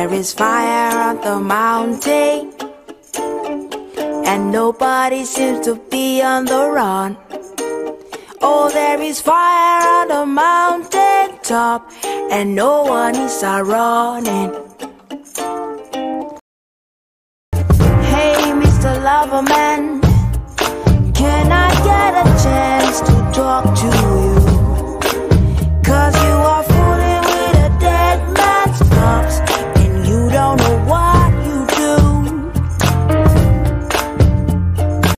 there is fire on the mountain, and nobody seems to be on the run. Oh, there is fire on the mountain top, and no one is running. Hey, Mr. Loverman, can I get a chance to talk to